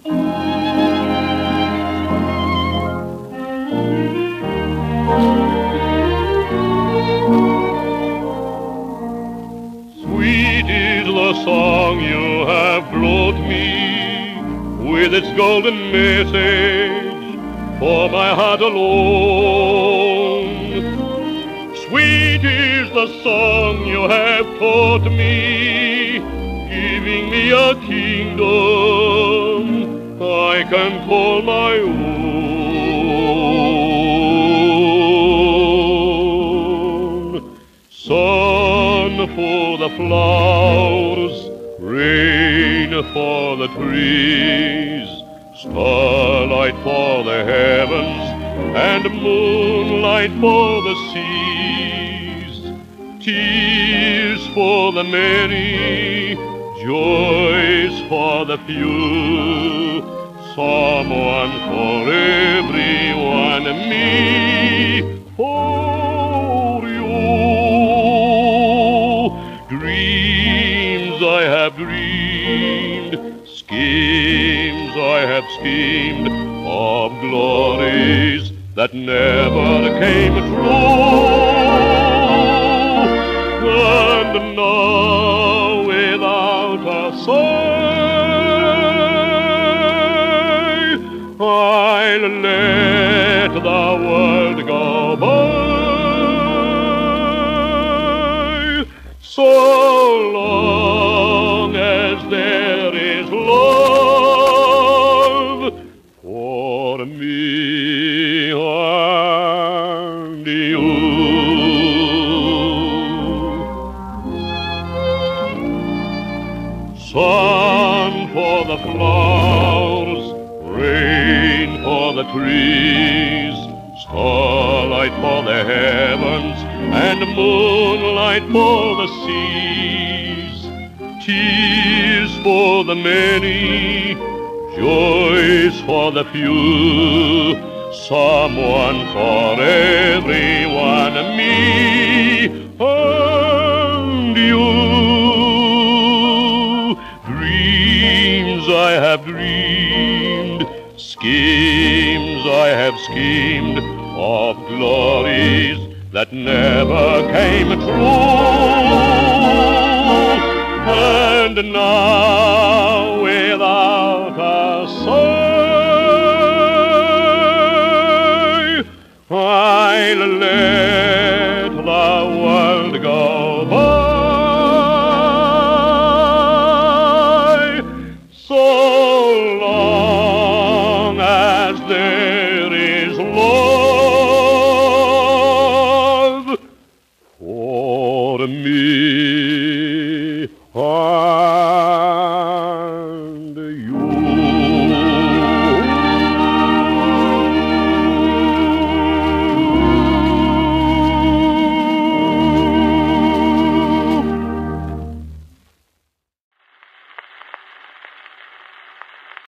Sweet is the song you have brought me, with its golden message for my heart alone. Sweet is the song you have taught me, giving me a kingdom I can call my own. Sun for the flowers, rain for the trees, starlight for the heavens, and moonlight for the seas. Tears for the many, joys for the few, someone for everyone, me for you. Dreams I have dreamed, schemes I have schemed, of glories that never came true. And now without a sigh, I'll let the world go by. So long as there is love for me and you. Sun for the flowers, rain for the trees, starlight for the heavens, and moonlight for the seas. Tears for the many, joys for the few, someone for everyone, me and you. Dreams I have dreamed, schemes I have schemed, of glories that never came true. And now